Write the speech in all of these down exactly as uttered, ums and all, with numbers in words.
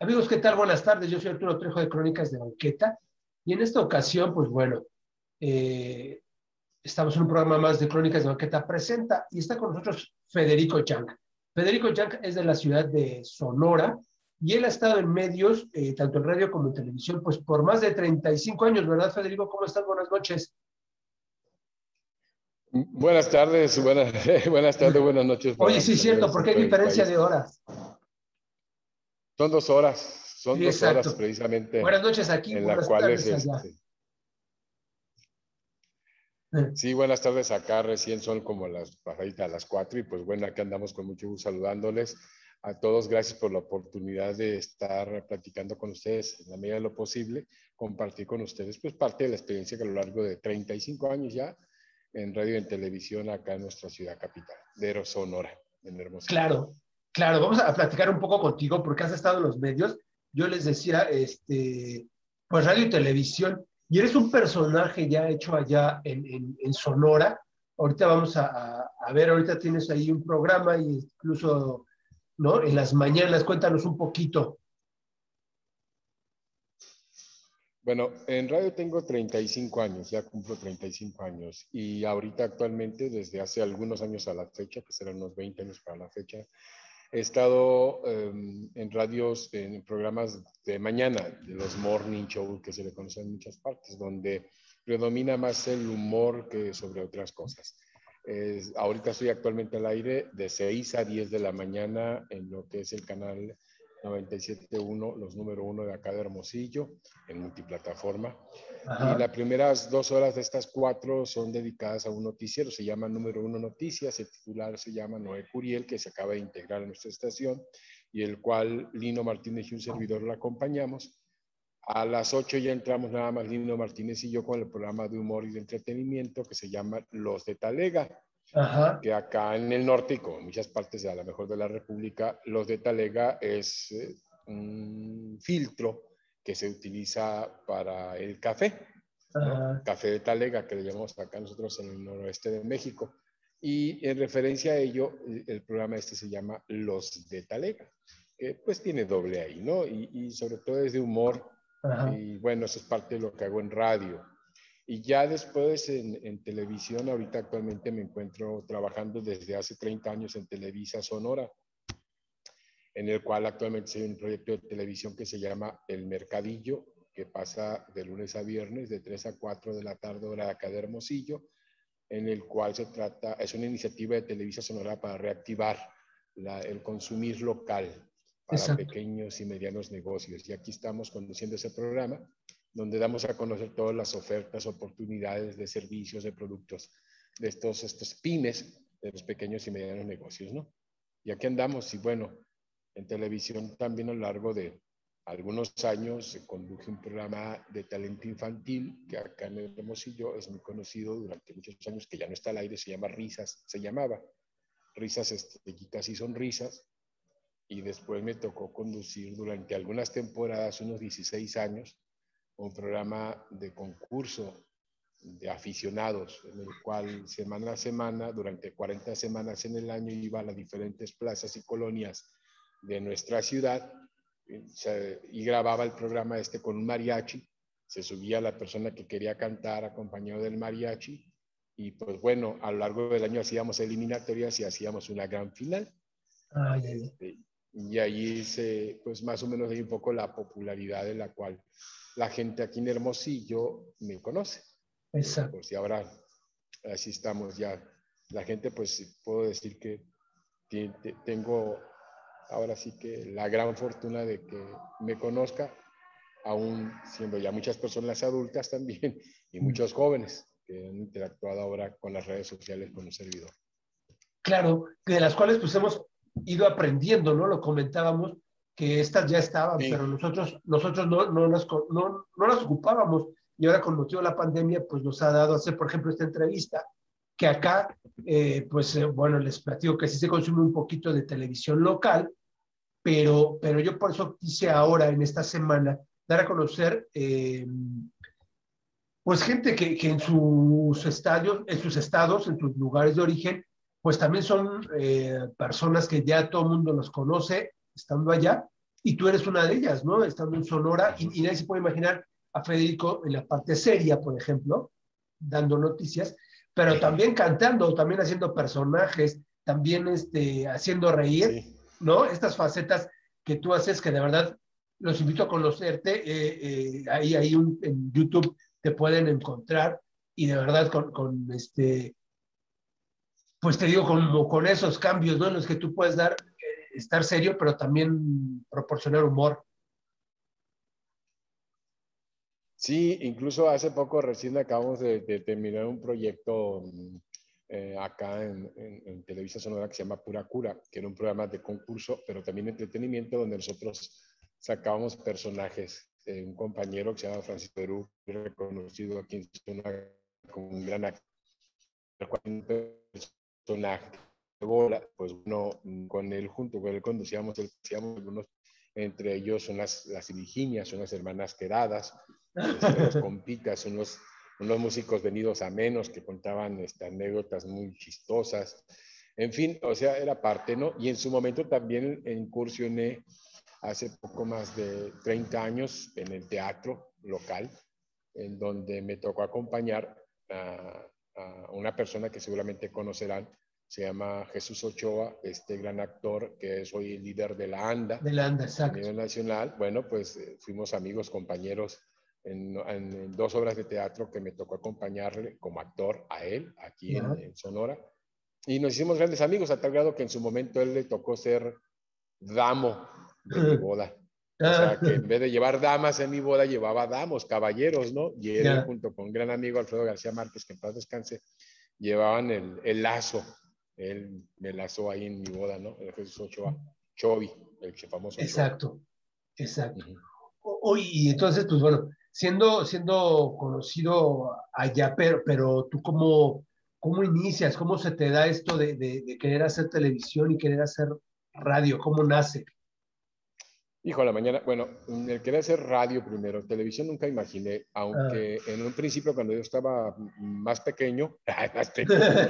Amigos, ¿qué tal? Buenas tardes. Yo soy Arturo Trejo de Crónicas de Banqueta. Y en esta ocasión, pues bueno, eh, estamos en un programa más de Crónicas de Banqueta Presenta y está con nosotros Federico Yang. Federico Yang es de la ciudad de Sonora y él ha estado en medios, eh, tanto en radio como en televisión, pues por más de treinta y cinco años, ¿verdad, Federico? ¿Cómo estás? Buenas noches. Buenas tardes, buenas, buenas tardes, buenas noches Oye, para sí, mis cierto, amigos en porque hay todo el diferencia país. de horas. Son dos horas, son Sí, dos horas exacto. precisamente Buenas noches aquí, en la buenas cual es tardes allá. este. Sí, buenas tardes acá, recién son como las pasaditas a las cuatro y pues bueno, aquí andamos con mucho gusto saludándoles a todos. Gracias por la oportunidad de estar platicando con ustedes en la medida de lo posible, compartir con ustedes pues parte de la experiencia que a lo largo de treinta y cinco años ya en radio y en televisión acá en nuestra ciudad capital, de Sonora, en Hermosillo. Claro, claro, vamos a platicar un poco contigo porque has estado en los medios. Yo les decía, este, pues radio y televisión, y eres un personaje ya hecho allá en, en, en Sonora. Ahorita vamos a, a, a ver, ahorita tienes ahí un programa y incluso, ¿no? En las mañanas, cuéntanos un poquito. Bueno, en radio tengo treinta y cinco años, ya cumplo treinta y cinco años y ahorita actualmente, desde hace algunos años a la fecha, que serán unos veinte años para la fecha, he estado um, en radios, en programas de mañana, de los morning show que se le conocen en muchas partes, donde predomina más el humor que sobre otras cosas. Eh, ahorita estoy actualmente al aire de seis a diez de la mañana en lo que es el canal noventa y siete punto uno, los número uno de acá de Hermosillo, en multiplataforma. Ajá. Y las primeras dos horas de estas cuatro son dedicadas a un noticiero, se llama Número Uno Noticias, el titular se llama Noé Curiel, que se acaba de integrar a nuestra estación, y el cual Lino Martínez y un servidor lo acompañamos. A las ocho ya entramos nada más Lino Martínez y yo con el programa de humor y de entretenimiento que se llama Los de Talega. Ajá. Que acá en el norte y como en muchas partes de a lo mejor de la República, Los de Talega es eh, un filtro que se utiliza para el café, ¿no? Café de Talega, que le llamamos acá nosotros en el noroeste de México. Y en referencia a ello, el programa este se llama Los de Talega, que pues tiene doble ahí, ¿no? Y, y sobre todo es de humor. Ajá. Y bueno, eso es parte de lo que hago en radio. Y ya después en, en televisión, ahorita actualmente me encuentro trabajando desde hace treinta años en Televisa Sonora, en el cual actualmente soy un proyecto de televisión que se llama El Mercadillo, que pasa de lunes a viernes de tres a cuatro de la tarde, hora de acá de Hermosillo, en el cual se trata, es una iniciativa de Televisa Sonora para reactivar la, el consumir local para Exacto. pequeños y medianos negocios. Y aquí estamos conduciendo ese programa, donde damos a conocer todas las ofertas, oportunidades de servicios, de productos, de estos, estos pymes, de los pequeños y medianos negocios, ¿no? Y aquí andamos, y bueno, en televisión también a lo largo de algunos años conduje un programa de talento infantil que acá en Hermosillo es muy conocido durante muchos años, que ya no está al aire, se llama Risas, se llamaba Risas Estrellitas y Sonrisas, y después me tocó conducir durante algunas temporadas, unos dieciséis años, un programa de concurso de aficionados, en el cual semana a semana, durante cuarenta semanas en el año, iba a las diferentes plazas y colonias de nuestra ciudad y grababa el programa este con un mariachi. Se subía la persona que quería cantar acompañado del mariachi y pues bueno, a lo largo del año hacíamos eliminatorias y hacíamos una gran final. Ay, ay. Este, y ahí se, pues más o menos hay un poco la popularidad de la cual la gente aquí en Hermosillo me conoce. Exacto. Pues y ahora así estamos ya. La gente, pues puedo decir que tengo ahora sí que la gran fortuna de que me conozca, aún siendo ya muchas personas adultas también y muchos jóvenes que han interactuado ahora con las redes sociales con un servidor. Claro, de las cuales pues hemos ido aprendiendo, ¿no? Lo comentábamos, que estas ya estaban, sí. pero nosotros, nosotros no, no, las, no, no las ocupábamos y ahora con motivo de la pandemia pues nos ha dado hacer, por ejemplo, esta entrevista, que acá, eh, pues eh, bueno, les platico que sí se consume un poquito de televisión local, pero, pero yo por eso quise ahora, en esta semana, dar a conocer, eh, pues gente que, que en sus estadios, en sus estados, en sus lugares de origen, pues también son eh, personas que ya todo el mundo los conoce estando allá y tú eres una de ellas, ¿no? Estando en Sonora, y, y nadie se puede imaginar a Federico en la parte seria, por ejemplo, dando noticias, pero también cantando, también haciendo personajes, también este, haciendo reír, Sí. ¿no? Estas facetas que tú haces que de verdad los invito a conocerte. Eh, eh, ahí, ahí un, en YouTube te pueden encontrar y de verdad con, con este, pues te digo, con, con esos cambios, ¿no? En los que tú puedes dar, eh, estar serio, pero también proporcionar humor. Sí, incluso hace poco recién acabamos de, de terminar un proyecto mm, eh, acá en, en, en Televisa Sonora que se llama Pura Cura, que era un programa de concurso, pero también entretenimiento, donde nosotros sacábamos personajes. Eh, un compañero que se llama Francisco Perú, reconocido aquí en Sonora como un gran actor, un personaje de bola, pues bueno, con él, junto con él conducíamos, hacíamos algunos, entre ellos son las, las Virginias, son las hermanas Quedadas, este, los compicas, unos, unos músicos venidos a menos que contaban este, anécdotas muy chistosas. En fin, o sea, era parte, ¿no? Y en su momento también incursioné hace poco más de treinta años en el teatro local, en donde me tocó acompañar a, a una persona que seguramente conocerán, se llama Jesús Ochoa, este gran actor que es hoy el líder de la ANDA, De la anda, a exacto. nivel nacional. Bueno, pues eh, fuimos amigos, compañeros en, en, en, dos obras de teatro que me tocó acompañarle como actor a él, aquí en, en Sonora. Y nos hicimos grandes amigos, a tal grado que en su momento él le tocó ser damo de mi boda. O sea, que en vez de llevar damas en mi boda, llevaba damos, caballeros, ¿no? Y él, yeah, junto con un gran amigo Alfredo García Márquez, que en paz descanse, llevaban el, el lazo. Él me lazó ahí en mi boda, ¿no? El Jesús Ochoa, Chovi, el famoso Chovi. Exacto, exacto. Uh-huh. Y entonces, pues bueno, siendo, siendo conocido allá, pero, pero tú cómo, cómo inicias, cómo se te da esto de, de, de querer hacer televisión y querer hacer radio, ¿cómo nace? Hijo, la mañana, bueno, el querer hacer radio primero, televisión nunca imaginé, aunque ah. en un principio cuando yo estaba más pequeño, más pequeño,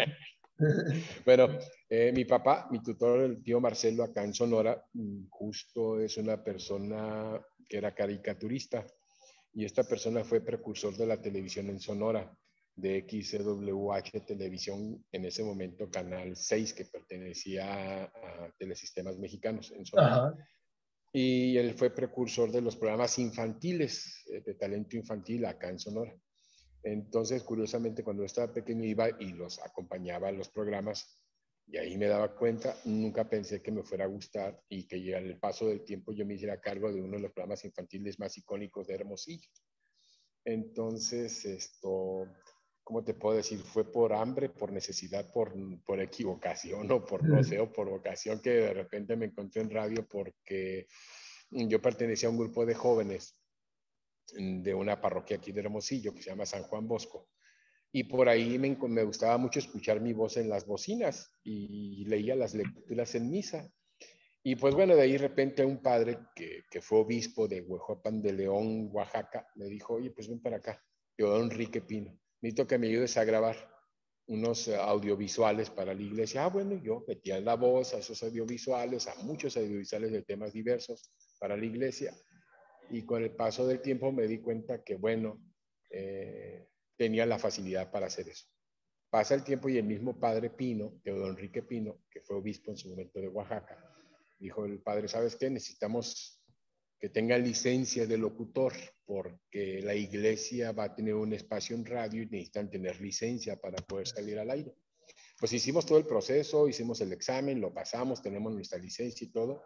bueno, eh, mi papá, mi tutor, el tío Marcelo, acá en Sonora, justo es una persona que era caricaturista, y esta persona fue precursor de la televisión en Sonora, de X C W H Televisión, en ese momento Canal seis, que pertenecía a, a Telesistemas Mexicanos en Sonora. Ajá. Y él fue precursor de los programas infantiles, de talento infantil acá en Sonora. Entonces, curiosamente, cuando yo estaba pequeño iba y los acompañaba a los programas, y ahí me daba cuenta, nunca pensé que me fuera a gustar y que al paso del tiempo yo me hiciera cargo de uno de los programas infantiles más icónicos de Hermosillo. Entonces, esto, ¿cómo te puedo decir? Fue por hambre, por necesidad, por, por equivocación o por no sé, o por vocación que de repente me encontré en radio porque yo pertenecía a un grupo de jóvenes de una parroquia aquí de Hermosillo que se llama San Juan Bosco. Y por ahí me, me gustaba mucho escuchar mi voz en las bocinas y leía las lecturas en misa. Y pues bueno, de ahí de repente un padre que, que fue obispo de Huejopan de León, Oaxaca, me dijo, oye, pues ven para acá, yo don Enrique Pino, necesito que me ayudes a grabar unos audiovisuales para la iglesia. Ah, bueno, yo metía la voz a esos audiovisuales, a muchos audiovisuales de temas diversos para la iglesia. Y con el paso del tiempo me di cuenta que, bueno, eh, tenía la facilidad para hacer eso. Pasa el tiempo y el mismo padre Pino, Teodoro Enrique Pino, que fue obispo en su momento de Oaxaca, dijo el padre, ¿sabes qué? Necesitamos que tenga licencia de locutor porque la iglesia va a tener un espacio en radio y necesitan tener licencia para poder salir al aire. Pues hicimos todo el proceso, hicimos el examen, lo pasamos, tenemos nuestra licencia y todo,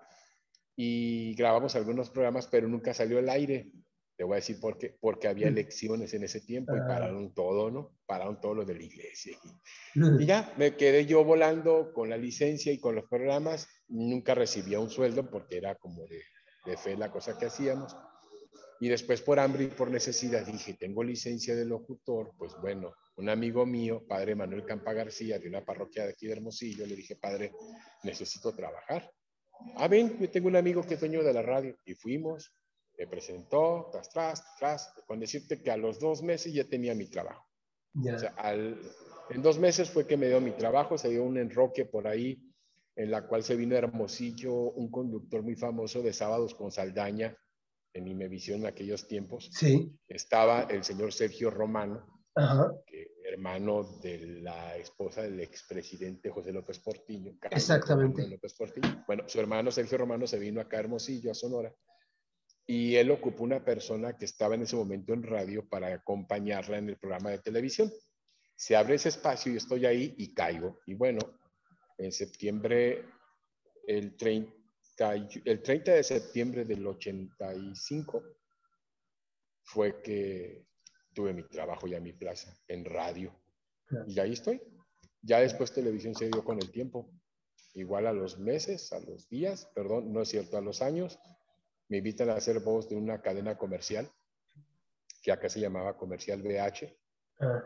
y grabamos algunos programas, pero nunca salió al aire. Te voy a decir por qué. Porque había elecciones en ese tiempo y pararon todo, ¿no? Pararon todo lo de la iglesia. Y, y ya, me quedé yo volando con la licencia y con los programas. Nunca recibía un sueldo porque era como de, de fe la cosa que hacíamos. Y después por hambre y por necesidad dije, tengo licencia de locutor, pues bueno, un amigo mío, padre Manuel Campa García, de una parroquia de aquí de Hermosillo, le dije, padre, necesito trabajar. Ah, ven, yo tengo un amigo que es dueño de la radio. Y fuimos, me presentó, tras, tras, tras, con decirte que a los dos meses ya tenía mi trabajo. Yeah. O sea, al, en dos meses fue que me dio mi trabajo, se dio un enroque por ahí en la cual se vino a Hermosillo un conductor muy famoso de Sábados con Saldaña, en Imevisión en aquellos tiempos. Sí. Estaba el señor Sergio Romano, Ajá. que, hermano de la esposa del expresidente José López Portillo. Carlos Exactamente. López Portillo. Bueno, su hermano Sergio Romano se vino acá a Hermosillo, a Sonora, y él ocupó una persona que estaba en ese momento en radio para acompañarla en el programa de televisión. Se abre ese espacio y estoy ahí y caigo. Y bueno, en septiembre, el treinta, el treinta de septiembre del ochenta y cinco, fue que tuve mi trabajo ya, mi plaza, en radio. Claro. Y ahí estoy. Ya después televisión se dio con el tiempo. Igual a los meses, a los días, perdón, no es cierto, a los años, me invitan a hacer voz de una cadena comercial, que acá se llamaba Comercial B H. Ah.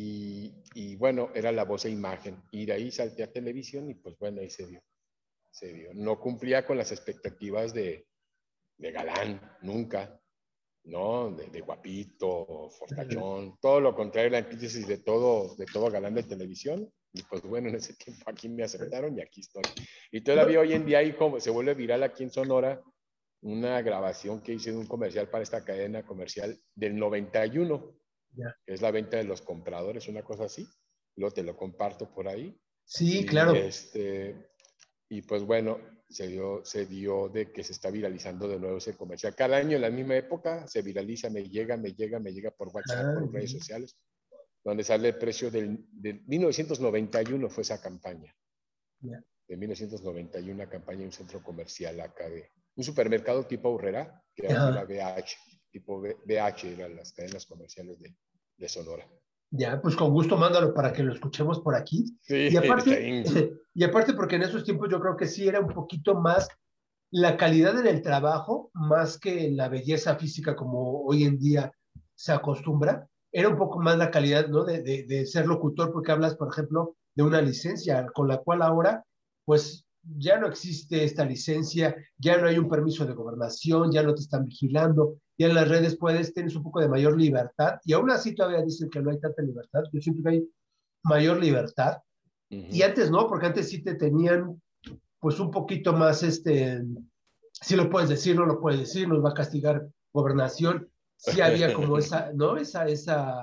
Y, y bueno, era la voz e imagen. Y de ahí salté a televisión y pues bueno, ahí se dio. Se dio. No cumplía con las expectativas de, de galán, nunca. ¿No? De, de guapito, fortachón, todo lo contrario, la antítesis de todo, de todo galán de televisión. Y pues bueno, en ese tiempo aquí me aceptaron y aquí estoy. Y todavía hoy en día ahí como se vuelve viral aquí en Sonora una grabación que hice de un comercial para esta cadena comercial del noventa y uno, yeah. Que es la venta de los compradores, una cosa así. Luego te lo comparto por ahí. Sí, y claro. Este, y pues bueno, se dio, se dio de que se está viralizando de nuevo ese comercial. Cada año en la misma época se viraliza, me llega, me llega, me llega por WhatsApp, ah, por redes sociales, donde sale el precio del, del mil novecientos noventa y uno fue esa campaña. Yeah. De mil novecientos noventa y uno, una campaña en un centro comercial acá de un supermercado tipo Aurrera, que era, era B H, tipo B H, eran las cadenas comerciales de, de Sonora. Ya, pues con gusto mándalo para que lo escuchemos por aquí. Sí, y, aparte, y aparte porque en esos tiempos yo creo que sí era un poquito más la calidad en el trabajo, más que la belleza física como hoy en día se acostumbra, era un poco más la calidad, ¿no? De, de, de ser locutor, porque hablas, por ejemplo, de una licencia con la cual ahora, pues ya no existe esta licencia, ya no hay un permiso de gobernación, ya no te están vigilando, ya en las redes puedes, tienes un poco de mayor libertad, y aún así todavía dicen que no hay tanta libertad, yo siento que hay mayor libertad, uh-huh. Y antes no, porque antes sí te tenían pues un poquito más, este, si lo puedes decir, no lo puedes decir, nos va a castigar gobernación, sí había como esa, ¿no? Esa, esa...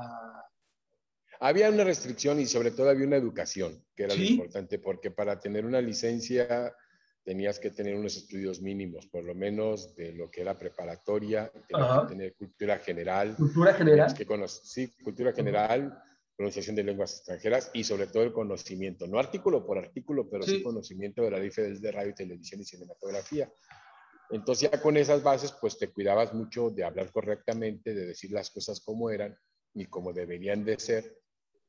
Había una restricción y sobre todo había una educación, que era ¿sí? Lo importante, porque para tener una licencia tenías que tener unos estudios mínimos, por lo menos de lo que era preparatoria, tenías Ajá. que tener cultura general. ¿Cultura general? Que conocer, sí, cultura general, Ajá. pronunciación de lenguas extranjeras y sobre todo el conocimiento, no artículo por artículo, pero sí, sí conocimiento de la Ley Federal de Radio, Televisión y Cinematografía. Entonces ya con esas bases, pues te cuidabas mucho de hablar correctamente, de decir las cosas como eran y como deberían de ser,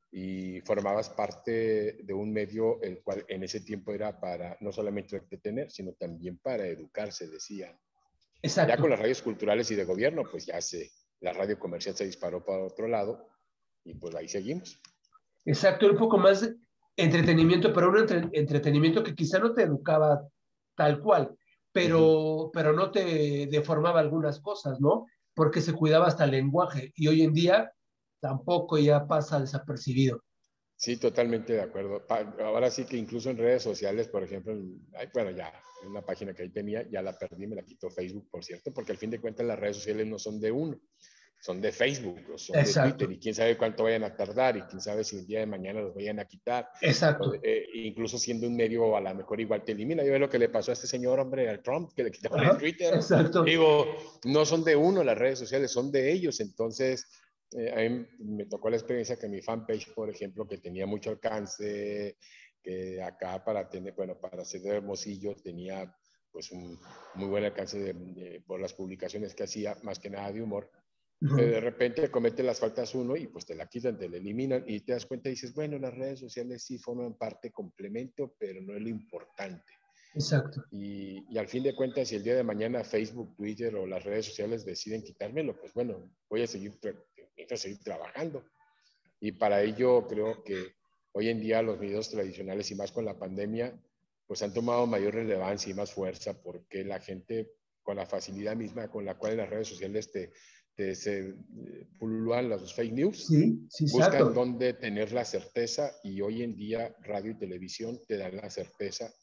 y formabas parte de un medio el cual en ese tiempo era para no solamente entretener, sino también para educar, se decía. Exacto. Ya con las radios culturales y de gobierno, pues ya se, la radio comercial se disparó para otro lado y pues ahí seguimos. Exacto, un poco más de entretenimiento, pero un entre, entretenimiento que quizá no te educaba tal cual, pero, uh-huh. pero no te deformaba algunas cosas, ¿no? Porque se cuidaba hasta el lenguaje y hoy en día tampoco ya pasa desapercibido. Sí, totalmente de acuerdo. Ahora sí que incluso en redes sociales, por ejemplo, bueno, ya una página que ahí tenía, ya la perdí, me la quitó Facebook, por cierto, porque al fin de cuentas las redes sociales no son de uno, son de Facebook, o son Exacto. de Twitter, y quién sabe cuánto vayan a tardar, y quién sabe si el día de mañana los vayan a quitar. Exacto. O, eh, incluso siendo un medio, a lo mejor igual te elimina. Yo veo lo que le pasó a este señor, hombre, al Trump, que le quitaron Ajá, el Twitter. Exacto. Digo, no son de uno las redes sociales, son de ellos, entonces... Eh, a mí me tocó la experiencia que mi fanpage, por ejemplo, que tenía mucho alcance, que acá para tener, bueno, para ser de Hermosillo tenía pues un muy buen alcance de, de, por las publicaciones que hacía, más que nada de humor. Uh-huh. Eh, de repente comete las faltas uno y pues te la quitan, te la eliminan y te das cuenta y dices, bueno, las redes sociales sí forman parte complemento, pero no es lo importante. Exacto. Y, y al fin de cuentas, si el día de mañana Facebook, Twitter o las redes sociales deciden quitármelo, pues bueno, voy a seguir necesito seguir trabajando. Y para ello creo que hoy en día los medios tradicionales y más con la pandemia, pues han tomado mayor relevancia y más fuerza porque la gente con la facilidad misma con la cual en las redes sociales te, te se pululan los fake news, sí, sí, buscan exacto. dónde tener la certeza y hoy en día radio y televisión te dan la certeza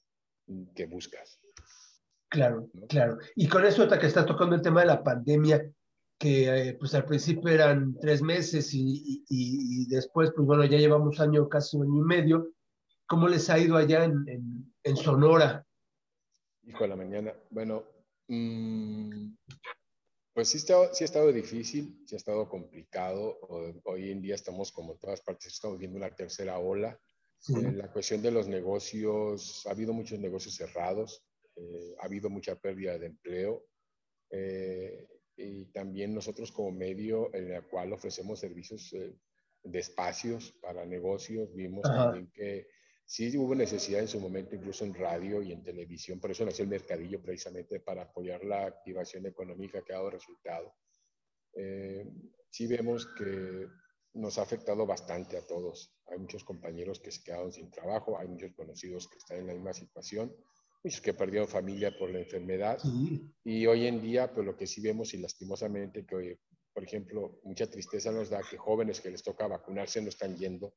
que buscas. Claro, ¿No? claro. Y con eso que estás tocando el tema de la pandemia, que eh, pues al principio eran tres meses y, y, y, después, pues bueno, ya llevamos año, casi un año y medio. ¿Cómo les ha ido allá en, en, en Sonora? Hijo de la mañana. Bueno, mmm, pues sí, está, sí ha estado difícil, sí ha estado complicado. Hoy en día estamos, como en todas partes, estamos viendo una tercera ola. Sí. En la cuestión de los negocios, ha habido muchos negocios cerrados, eh, ha habido mucha pérdida de empleo. Eh, y también nosotros como medio en el cual ofrecemos servicios eh, de espacios para negocios, vimos Ajá. también que sí hubo necesidad en su momento, incluso en radio y en televisión, por eso nació el mercadillo precisamente para apoyar la activación económica que ha dado resultado. Eh, sí vemos que nos ha afectado bastante a todos. Hay muchos compañeros que se quedaron sin trabajo, hay muchos conocidos que están en la misma situación, muchos que perdieron familia por la enfermedad. Sí. Y hoy en día, pues lo que sí vemos y lastimosamente que hoy, por ejemplo, mucha tristeza nos da que jóvenes que les toca vacunarse no están yendo.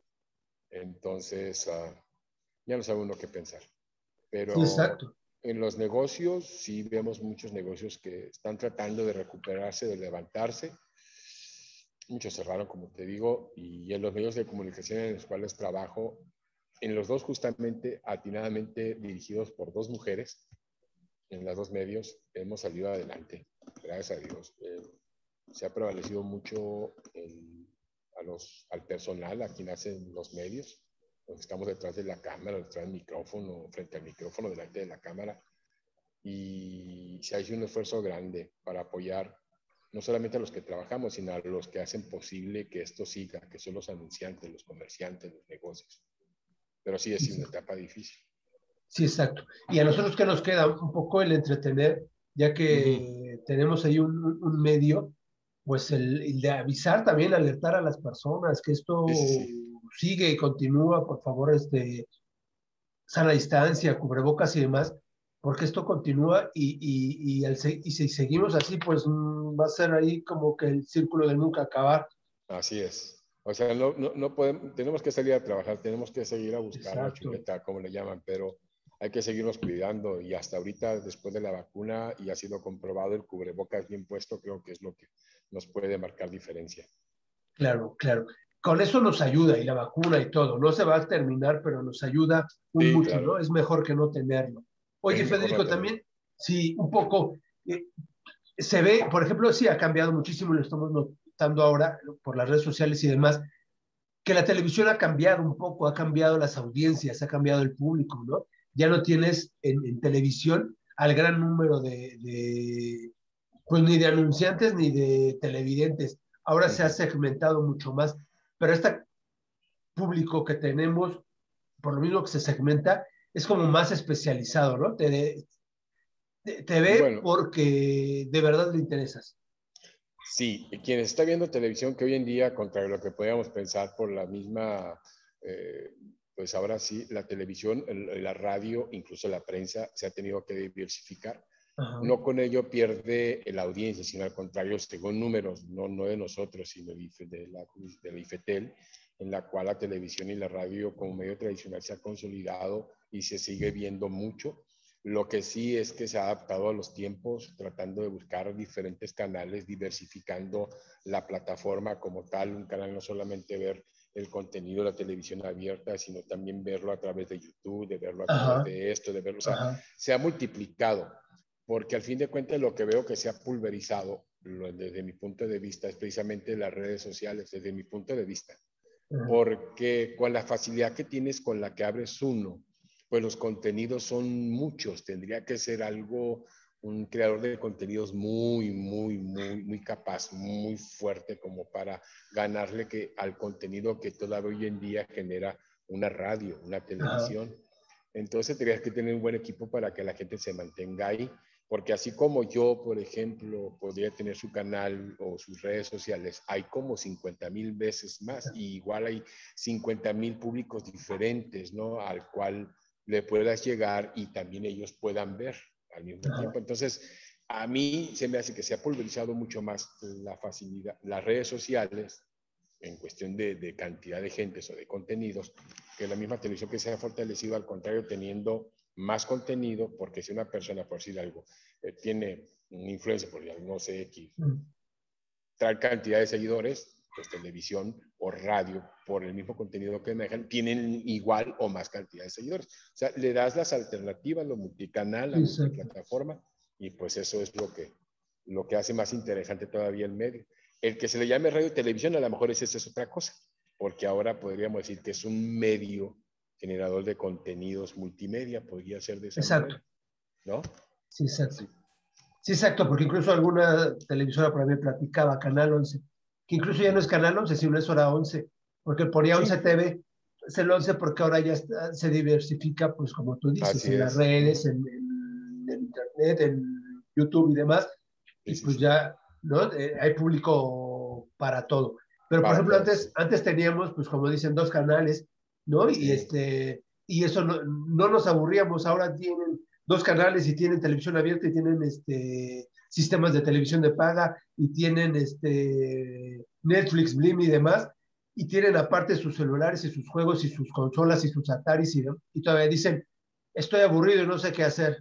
Entonces, uh, ya no sabe uno qué pensar. Sí, Pero exacto. en los negocios, sí vemos muchos negocios que están tratando de recuperarse, de levantarse. Muchos cerraron, como te digo, y en los medios de comunicación en los cuales trabajo, en los dos justamente atinadamente dirigidos por dos mujeres, en los dos medios hemos salido adelante, gracias a Dios. Eh, se ha prevalecido mucho el, a los, al personal, a quien hacen los medios. Estamos detrás de la cámara, detrás del micrófono, frente al micrófono, delante de la cámara. Y se ha hecho un esfuerzo grande para apoyar no solamente a los que trabajamos, sino a los que hacen posible que esto siga, que son los anunciantes, los comerciantes, los negocios. Pero sí es una etapa difícil. Sí, exacto. Y a nosotros que nos queda un poco el entretener, ya que Uh-huh. tenemos ahí un, un medio, pues el, el, de avisar también, alertar a las personas que esto Sí, sí, sí. sigue y continúa, por favor, este, sana distancia, cubrebocas y demás, porque esto continúa y, y, y, el, y si seguimos así, pues va a ser ahí como que el círculo de nunca acabar. Así es. O sea, no, no, no podemos, tenemos que salir a trabajar, tenemos que seguir a buscar la Exacto. chuleta, como le llaman, pero hay que seguirnos cuidando y hasta ahorita, después de la vacuna, y ha sido comprobado, el cubrebocas bien puesto, creo que es lo que nos puede marcar diferencia. Claro, claro. Con eso nos ayuda y la vacuna y todo. No se va a terminar, pero nos ayuda un Sí, mucho, ¿no? claro. Es mejor que no tenerlo. Oye, Es mejor no Federico, tenerlo. también, sí, un poco, eh, se ve, por ejemplo, sí ha cambiado muchísimo, lo estamos notando ahora por las redes sociales y demás, que la televisión ha cambiado un poco, ha cambiado las audiencias, ha cambiado el público, ¿no? Ya no tienes en, en televisión al gran número de, de, pues ni de anunciantes ni de televidentes. Ahora se ha Uh-huh. segmentado mucho más, pero este público que tenemos, por lo mismo que se segmenta, es como más especializado, ¿no? Te, te, te ve Bueno, porque de verdad le interesas. sí, quien está viendo televisión, que hoy en día, contrario a lo que podíamos pensar por la misma, eh, pues ahora sí, la televisión, el, la radio, incluso la prensa, se ha tenido que diversificar. Ajá. No con ello pierde la audiencia, sino al contrario, según números, no, no de nosotros, sino de la, de la IFETEL, en la cual la televisión y la radio como medio tradicional se ha consolidado y se sigue viendo mucho. Lo que sí es que se ha adaptado a los tiempos, tratando de buscar diferentes canales, diversificando la plataforma como tal, un canal no solamente ver el contenido de la televisión abierta, sino también verlo a través de YouTube, de verlo a través Ajá. de esto, de verlo, o sea, Ajá. se ha multiplicado, porque al fin de cuentas lo que veo que se ha pulverizado, desde mi punto de vista, es precisamente las redes sociales, desde mi punto de vista, Ajá. porque con la facilidad que tienes con la que abres uno, pues los contenidos son muchos, tendría que ser algo, un creador de contenidos muy, muy, muy, muy capaz, muy fuerte como para ganarle que, al contenido que todavía hoy en día genera una radio, una Ajá. televisión. Entonces tendrías que tener un buen equipo para que la gente se mantenga ahí, porque así como yo, por ejemplo, podría tener su canal o sus redes sociales, hay como cincuenta mil veces más y igual hay cincuenta mil públicos diferentes, ¿no? Al cual le puedas llegar y también ellos puedan ver al mismo Ajá. tiempo. Entonces, a mí se me hace que se ha pulverizado mucho más la facilidad, las redes sociales en cuestión de, de cantidad de gentes o de contenidos, que la misma televisión que se ha fortalecido, al contrario, teniendo más contenido, porque si una persona, por decir algo, eh, tiene una influencia, por no sé, X, mm. tal cantidad de seguidores, pues televisión o radio, por el mismo contenido que manejan, tienen igual o más cantidad de seguidores. O sea, le das las alternativas, lo multicanal, la sí, multiplataforma, sí. Y pues eso es lo que, lo que hace más interesante todavía el medio. El que se le llame radio y televisión, a lo mejor esa es otra cosa, porque ahora podríamos decir que es un medio generador de contenidos multimedia, podría ser de esa exacto. manera, ¿no? Sí, exacto. Sí. sí, exacto, porque incluso alguna televisora por ahí me platicaba, Canal once, que incluso ya no es Canal once, sino es Hora once, porque ponía once sí. T V, es el once porque ahora ya está, se diversifica, pues como tú dices, Así en es. las redes, uh-huh. en, en, en internet, en YouTube y demás, sí, y sí, pues sí. ya, ¿no? Eh, hay público para todo. Pero, para por ejemplo, todos, antes, sí. antes teníamos, pues como dicen, dos canales, ¿no? Sí. Y, este, y eso no, no nos aburríamos. Ahora tienen dos canales y tienen televisión abierta y tienen este, sistemas de televisión de paga y tienen este, Netflix, Blim y demás. Y tienen aparte sus celulares y sus juegos y sus consolas y sus Ataris y, y todavía dicen, estoy aburrido y no sé qué hacer.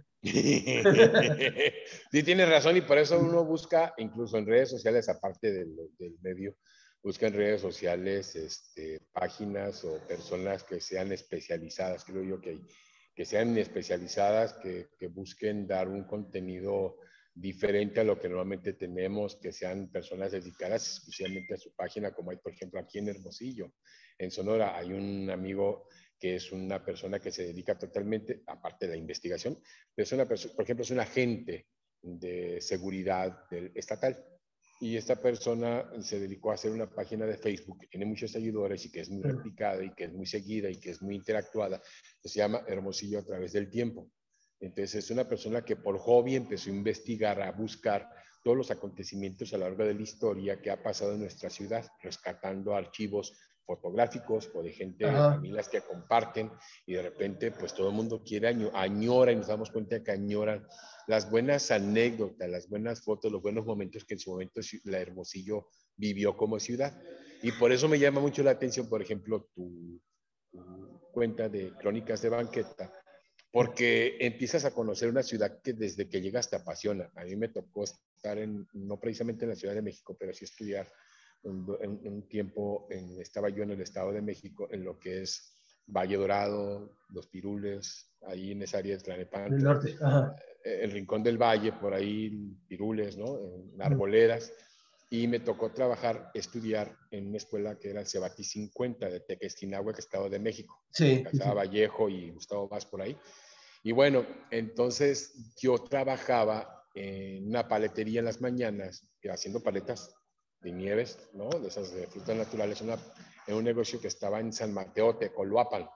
Sí, tienes razón y por eso uno busca, incluso en redes sociales, aparte del, del medio, busca en redes sociales este, páginas o personas que sean especializadas, creo yo que, que sean especializadas, que, que busquen dar un contenido diferente a lo que normalmente tenemos, que sean personas dedicadas exclusivamente a su página, como hay, por ejemplo, aquí en Hermosillo, en Sonora, hay un amigo que es una persona que se dedica totalmente, aparte de la investigación, pero es una persona, por ejemplo, es un agente de seguridad del, estatal. Y esta persona se dedicó a hacer una página de Facebook que tiene muchos seguidores y que es muy replicada y que es muy seguida y que es muy interactuada, que se llama Hermosillo a través del tiempo. Entonces es una persona que por hobby empezó a investigar, a buscar todos los acontecimientos a lo largo de la historia que ha pasado en nuestra ciudad, rescatando archivos fotográficos o de gente, Ajá. de familias que comparten y de repente pues todo el mundo quiere, añora y nos damos cuenta que añoran las buenas anécdotas, las buenas fotos, los buenos momentos que en su momento la Hermosillo vivió como ciudad. Y por eso me llama mucho la atención, por ejemplo, tu, tu cuenta de Crónicas de Banqueta, porque empiezas a conocer una ciudad que desde que llegas te apasiona. A mí me tocó estar en, no precisamente en la Ciudad de México, pero sí estudiar un, en, en un tiempo, en, estaba yo en el Estado de México, en lo que es Valle Dorado, Los Pirules, ahí en esa área de Tlalnepantla, el norte, Ajá. el Rincón del Valle, por ahí Pirules, ¿no? En Arboledas. Y me tocó trabajar, estudiar en una escuela que era el Cebati cincuenta de Tequesquinahua, Estado de México. Sí. Casaba sí. Vallejo y Gustavo Vaz por ahí. Y bueno, entonces yo trabajaba en una paletería en las mañanas, haciendo paletas de nieves, ¿no? De esas de frutas naturales, una, en un negocio que estaba en San Mateo, Tecoloapan.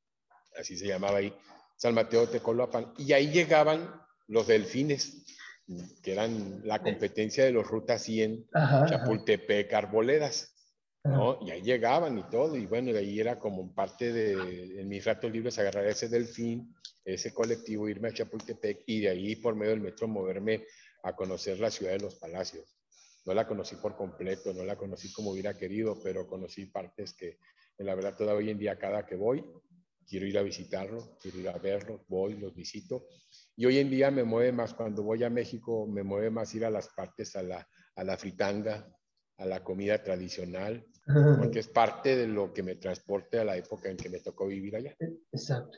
Así se llamaba ahí, San Mateo, Tecoloapan. Y ahí llegaban los delfines, que eran la competencia de los Ruta cien, ajá, Chapultepec, Arboledas, ¿no? Ajá. Y ahí llegaban y todo, y bueno, de ahí era como parte de, en mis ratos libres, agarrar ese delfín, ese colectivo, irme a Chapultepec, y de ahí por medio del metro moverme a conocer la ciudad de los Palacios. No la conocí por completo, no la conocí como hubiera querido, pero conocí partes que, en la verdad, todavía hoy en día, cada que voy, quiero ir a visitarlo, quiero ir a verlos, voy, los visito. Y hoy en día me mueve más, cuando voy a México, me mueve más ir a las partes, a la, a la fritanga, a la comida tradicional, porque es parte de lo que me transporte a la época en que me tocó vivir allá. Exacto.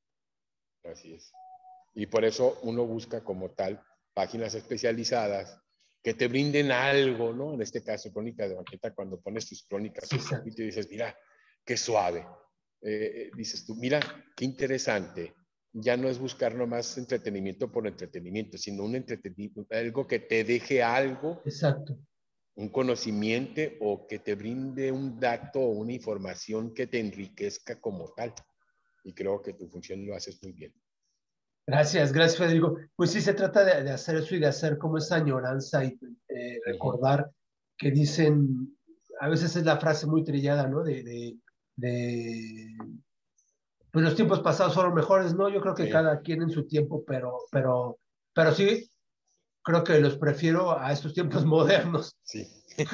Así es. Y por eso uno busca como tal páginas especializadas que te brinden algo, ¿no? En este caso, Crónica de Banqueta, cuando pones tus crónicas sí, y te dices, mira, qué suave. Eh, dices tú, mira, qué interesante. Ya no es buscar nomás entretenimiento por entretenimiento, sino un entretenimiento, algo que te deje algo, exacto, un conocimiento o que te brinde un dato o una información que te enriquezca como tal. Y creo que tu función lo haces muy bien. Gracias, gracias, Federico. Pues sí, se trata de, de hacer eso y de hacer como esa añoranza y eh, recordar uh-huh. que dicen, a veces es la frase muy trillada, ¿no? De, de, de pues los tiempos pasados fueron mejores, ¿no? Yo creo que sí. cada quien en su tiempo, pero, pero, pero sí, creo que los prefiero a estos tiempos modernos. Sí.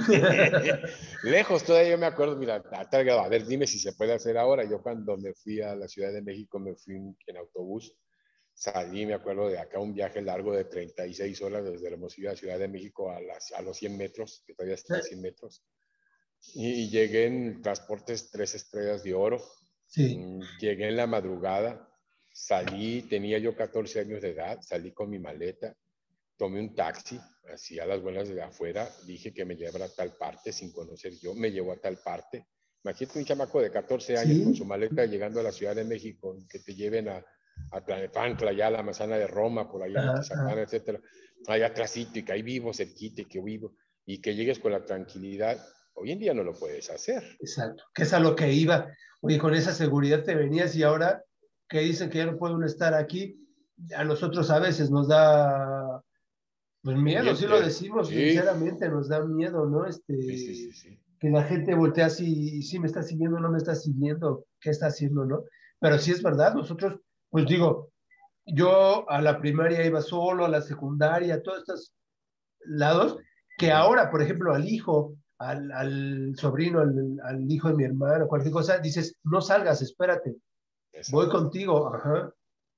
Lejos, todavía yo me acuerdo, mira, a, a ver, dime si se puede hacer ahora. Yo cuando me fui a la Ciudad de México, me fui en autobús salí, me acuerdo, de acá un viaje largo de treinta y seis horas desde Hermosillo a Ciudad de México a, las, a los cien metros, que todavía está a cien metros. Y, y llegué en transportes tres estrellas de oro. Sí. Llegué en la madrugada, salí, tenía yo catorce años de edad, salí con mi maleta, tomé un taxi, así a las buenas de afuera, dije que me llevara a tal parte sin conocer yo, me llevó a tal parte. Imagínate un chamaco de catorce años Sí. con su maleta llegando a la Ciudad de México, que te lleven a, a Tlalnepantla, ya a la manzana de Roma, por allá en Atizapán, etcétera, allá atrásito, y que ahí vivo, cerquita, y que vivo, y que llegues con la tranquilidad. Hoy en día no lo puedes hacer. Exacto, que es a lo que iba. Oye, con esa seguridad te venías y ahora que dicen que ya no pueden estar aquí, a nosotros a veces nos da pues miedo, sí lo Pendiente. decimos Sí. sinceramente, nos da miedo, ¿no? Sí, sí, Este, sí, sí. que la gente voltea así, sí me está siguiendo, no me está siguiendo, ¿qué está haciendo, no? Pero sí es verdad, nosotros, pues digo, yo a la primaria iba solo, a la secundaria, a todos estos lados, que Uh-huh. ahora, por ejemplo, al hijo, al, al sobrino, al, al, hijo de mi hermano, cualquier cosa, dices, no salgas, espérate, voy Exacto. contigo, ajá.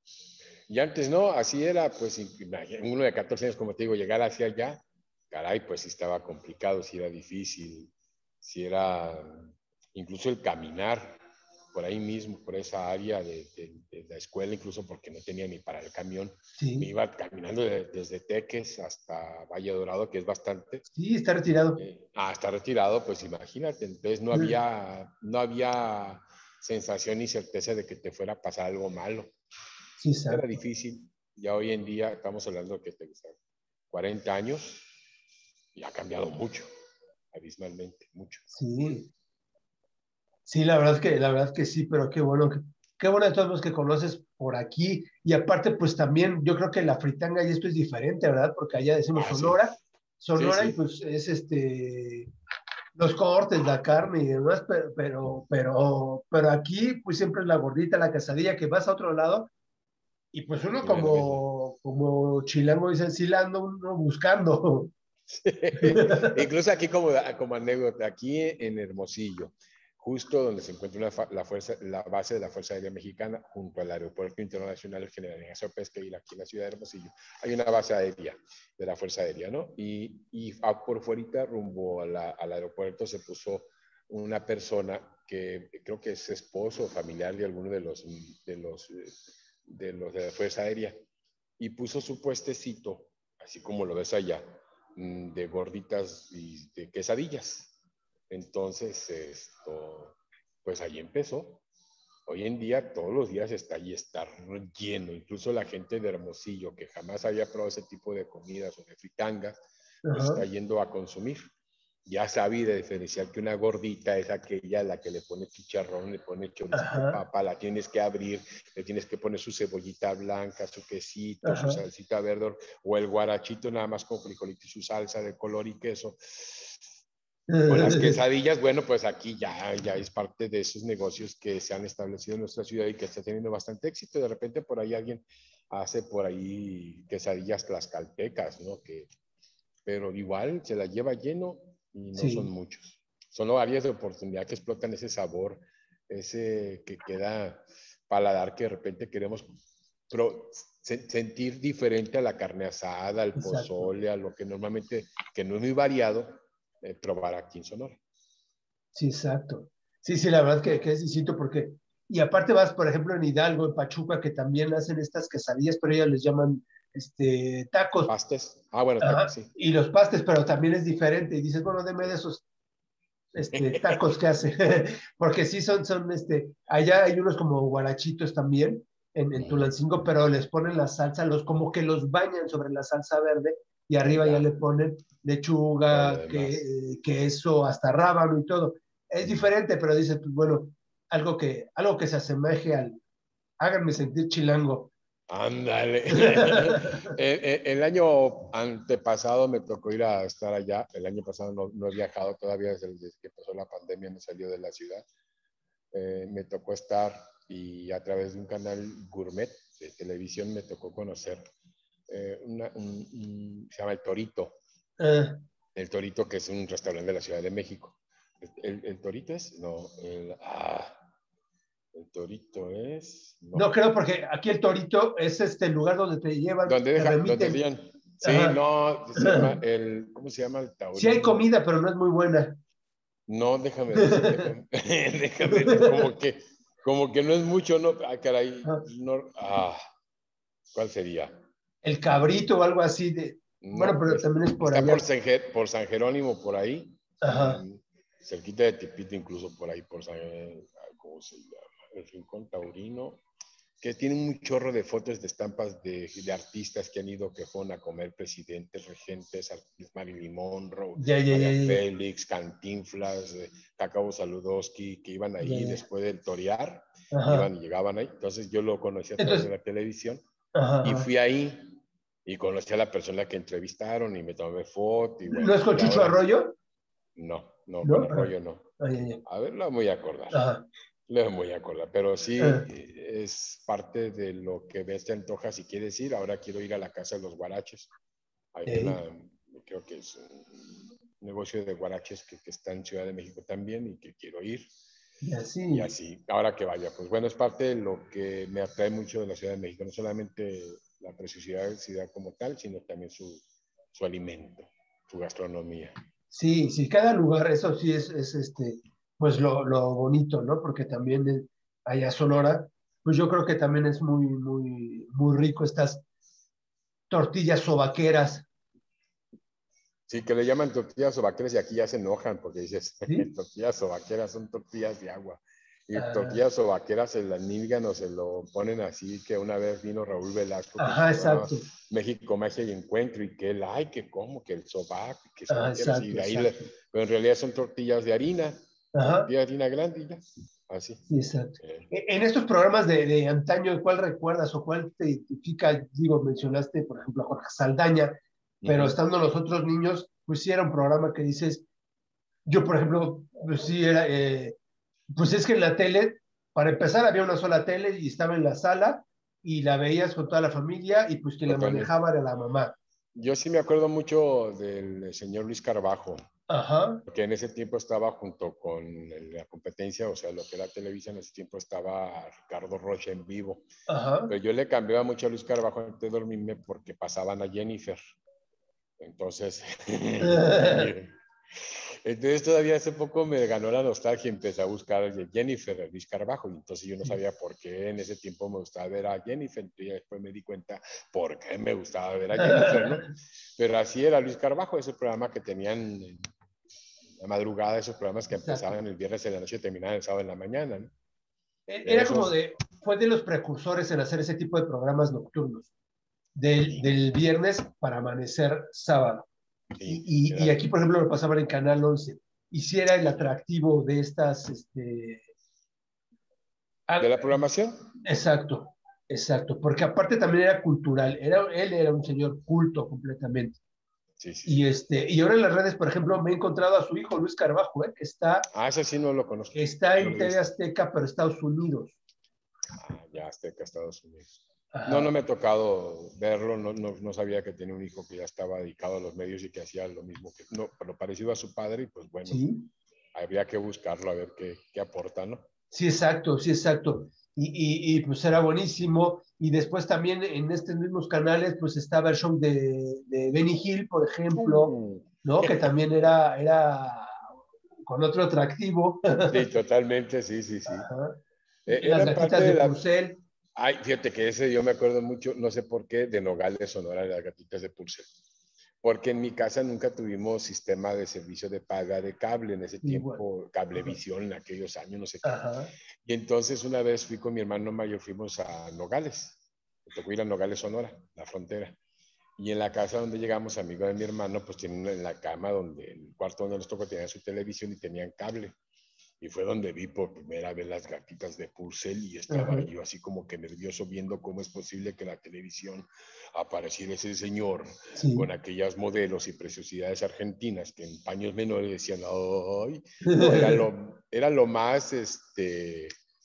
Y antes no, así era, pues uno de catorce años, como te digo, llegar hacia allá, caray, pues sí estaba complicado, sí era difícil, sí era incluso el caminar por ahí mismo, por esa área de, de, de la escuela, incluso porque no tenía ni para el camión. Me Sí, iba caminando de, desde Teques hasta Valle Dorado, que es bastante, sí, está retirado. eh, hasta retirado, pues imagínate, entonces no Mm. había, no había sensación ni certeza de que te fuera a pasar algo malo. Sí, Era exacto. difícil. Ya hoy en día estamos hablando de que te gusta cuarenta años y ha cambiado mucho, abismalmente, mucho. Sí, sí, la verdad es que, la verdad es que sí, pero qué bueno, que- qué bueno de todos los que conoces por aquí. Y aparte, pues también, yo creo que la fritanga y esto es diferente, ¿verdad? Porque allá decimos Ah, sí. Sonora, Sí, Sonora, y sí. pues es este, los cortes, la carne y demás, pero, pero, pero, pero aquí, pues siempre es la gordita, la quesadilla, que vas a otro lado, y pues uno Y no es lo mismo. como, como chilango dice, sí la ando uno buscando. Sí. Incluso aquí como, como anécdota, aquí en Hermosillo, justo donde se encuentra una, la, fuerza, la base de la Fuerza Aérea Mexicana, junto al Aeropuerto Internacional General Ignacio Pesqueira, aquí en la ciudad de Hermosillo, hay una base aérea de la Fuerza Aérea, ¿no? Y, y por fuera, rumbo a la, al aeropuerto, se puso una persona que creo que es esposo o familiar de alguno de los, de los, de los de la Fuerza Aérea, y puso su puestecito, así como lo ves allá, de gorditas y de quesadillas. Entonces, esto, pues ahí empezó. Hoy en día, todos los días está ahí, está lleno. Incluso la gente de Hermosillo, que jamás había probado ese tipo de comidas o de fritangas, pues Ajá, está yendo a consumir. Ya sabe de diferenciar que una gordita es aquella a la que le pone chicharrón, le pone choricito, ajá, papa, la tienes que abrir, le tienes que poner su cebollita blanca, su quesito, su ajá. salsita verde, o el guarachito nada más con frijolito y su salsa de color y queso. O las quesadillas, bueno, pues aquí ya, ya es parte de esos negocios que se han establecido en nuestra ciudad y que está teniendo bastante éxito. De repente por ahí alguien hace por ahí quesadillas tlaxcaltecas, ¿no? Que, pero igual se la lleva lleno y no son Sí, muchos. Son áreas de oportunidad que explotan ese sabor, ese que queda paladar que de repente queremos pro, se, sentir diferente a la carne asada, al exacto. pozole, a lo que normalmente, que no es muy variado, eh, probar aquí en Sonora. Sí, exacto. Sí, sí, la verdad que, que es distinto porque, y aparte vas, por ejemplo, en Hidalgo, en Pachuca, que también hacen estas quesadillas, pero ellos les llaman este, tacos, ¿Pastes? Ah, bueno, tacos, ajá, sí. y los pastes, pero también es diferente. Y dices, bueno, deme de esos este, tacos que hace, porque sí son, son, este, allá hay unos como guarachitos también en, en Uh-huh. Tulancingo, pero les ponen la salsa, los como que los bañan sobre la salsa verde y Ah, arriba ya ya, le ponen todo lo lechuga, que, demás. eh, queso, hasta rábano y todo. Es Uh-huh. diferente, pero dices, pues bueno, algo que, algo que se asemeje al, háganme sentir chilango. Ándale. el, el, el año antepasado me tocó ir a estar allá. El año pasado no, no he viajado todavía desde, desde que pasó la pandemia, no salió de la ciudad. Eh, me tocó estar y a través de un canal gourmet de televisión me tocó conocer eh, una, un, un, se llama El Torito. Ah, El Torito, que es un restaurante de la Ciudad de México. ¿El, el, el Torito es? No, el, ah, Torito es... No. no creo, porque aquí el Torito es este lugar donde te llevan, donde te deja, remiten. donde dejan. Sí, Ajá. no, se llama el, ¿cómo se llama el Taurino? Sí hay comida, pero no es muy buena. No, déjame decir, déjame, déjame, como que, como que no es mucho, no, ah, caray, no, ah, ¿cuál sería? El Cabrito o algo así de, no, bueno, pero es, también es por está allá. Por San, por San Jerónimo, por ahí, Ajá. Um, cerquita de Tepito, incluso por ahí, por San, ¿cómo se llama? El Rincón Taurino, que tiene un chorro de fotos de estampas de, de artistas que han ido, que fueron a comer presidentes, regentes, Marilyn Monroe, ya, ya, María ya, ya. Félix, Cantinflas, eh, Cacabo Saludowski, que iban ahí ya, ya. después del torear, ajá. Iban y llegaban ahí. Entonces yo lo conocí a través Entonces, de la televisión ajá, y fui ahí y conocí a la persona que entrevistaron y me tomé foto. Y bueno, ¿no es con Chucho ahora, Arroyo? No, no, ¿no? con Arroyo no. Ah, ya, ya. A ver, lo voy a acordar. Ajá. Lo voy a acordar, pero sí Ajá. es parte de lo que ves te antoja si quieres ir. Ahora quiero ir a la casa de los guaraches. Hay sí. una, creo que es un negocio de guaraches que, que está en Ciudad de México también y que quiero ir. Y así. Y así, ahora que vaya, pues bueno, es parte de lo que me atrae mucho de la Ciudad de México, no solamente la preciosidad como tal, sino también su, su alimento, su gastronomía. Sí, sí, cada lugar, eso sí es, es este, pues lo, lo bonito, ¿no? Porque también es, allá Sonora, pues yo creo que también es muy, muy, muy rico estas tortillas sobaqueras. Sí, que le llaman tortillas sobaqueras y aquí ya se enojan porque dices, ¿sí? Tortillas sobaqueras son tortillas de agua. Y ah. tortillas sobaqueras se las nilgan o se lo ponen así, que una vez vino Raúl Velasco que Ajá, exacto. México, Magia y Encuentro, y que él, ay, que como, que el sobac, que sobaqueras, y de ahí le, pero en realidad son tortillas de harina, Ajá. tortillas de harina grande y ya, así. Sí, exacto. Eh. En estos programas de, de antaño, ¿cuál recuerdas o cuál te identifica? Digo, mencionaste, por ejemplo, a Jorge Saldaña, pero uh-huh. estando los otros niños, pues sí era un programa que dices, yo, por ejemplo, pues sí era, eh, pues es que en la tele, para empezar, había una sola tele y estaba en la sala y la veías con toda la familia y pues quien Totalmente. La manejaba era la mamá. Yo sí me acuerdo mucho del señor Luis Carbajo, Ajá. que en ese tiempo estaba junto con la competencia, o sea, lo que era Televisa, en ese tiempo estaba Ricardo Rocha en vivo. Ajá. Pero yo le cambiaba mucho a Luis Carbajo antes de dormirme porque pasaban a Jennifer. Entonces, entonces todavía hace poco me ganó la nostalgia y empecé a buscar a Jennifer, a Luis Carbajo, y entonces yo no sabía por qué en ese tiempo me gustaba ver a Jennifer, y después me di cuenta por qué me gustaba ver a Jennifer, ¿no? Pero así era Luis Carbajo, ese programa que tenían en la madrugada, esos programas que Exacto. empezaban el viernes en la noche y terminaban el sábado en la mañana, ¿no? Era Esos... como de, fue de los precursores en hacer ese tipo de programas nocturnos. Del, sí. del viernes para amanecer sábado. Sí, y, y, y aquí, por ejemplo, lo pasaban en Canal once. Y si era el atractivo de estas... Este... ¿De la programación? Exacto, exacto. Porque aparte también era cultural. Era, él era un señor culto completamente. Sí, sí, y, sí. Este, y ahora en las redes, por ejemplo, me he encontrado a su hijo, Luis Carbajo, ¿eh? que está... Ah, ese sí no lo conozco. Está en no T V Azteca, pero Estados Unidos. Ah, ya, Azteca, Estados Unidos. Ajá. No, no me ha tocado verlo, no, no, no sabía que tenía un hijo que ya estaba dedicado a los medios y que hacía lo mismo, que no, lo parecido a su padre, y pues bueno, ¿Sí? habría que buscarlo a ver qué, qué aporta, ¿no? Sí, exacto, sí, exacto. Y, y, y pues era buenísimo. Y después también en estos mismos canales, pues estaba el show de, de Benny Hill, por ejemplo, uh. ¿no? Que también era, era con otro atractivo. Sí, totalmente, sí, sí, sí. Ajá. Eh, Las gatitas de, de la... Purcell. Ay, fíjate que ese yo me acuerdo mucho, no sé por qué, de Nogales, Sonora, las gatitas de Purcell. Porque en mi casa nunca tuvimos sistema de servicio de paga de cable en ese tiempo, bueno. Cablevisión en aquellos años, no sé qué. Ajá. Y entonces una vez fui con mi hermano mayor, fuimos a Nogales, me tocó ir a Nogales, Sonora, la frontera. Y en la casa donde llegamos, amigo de mi hermano, pues tienen en la cama, donde el cuarto donde nos tocó, tenían su televisión y tenían cable. Y fue donde vi por primera vez las gatitas de Purcell y estaba uh-huh. yo así como que nervioso viendo cómo es posible que en la televisión apareciera ese señor sí. con aquellas modelos y preciosidades argentinas que en paños menores decían, ¡ay! No, era lo, era lo más, este,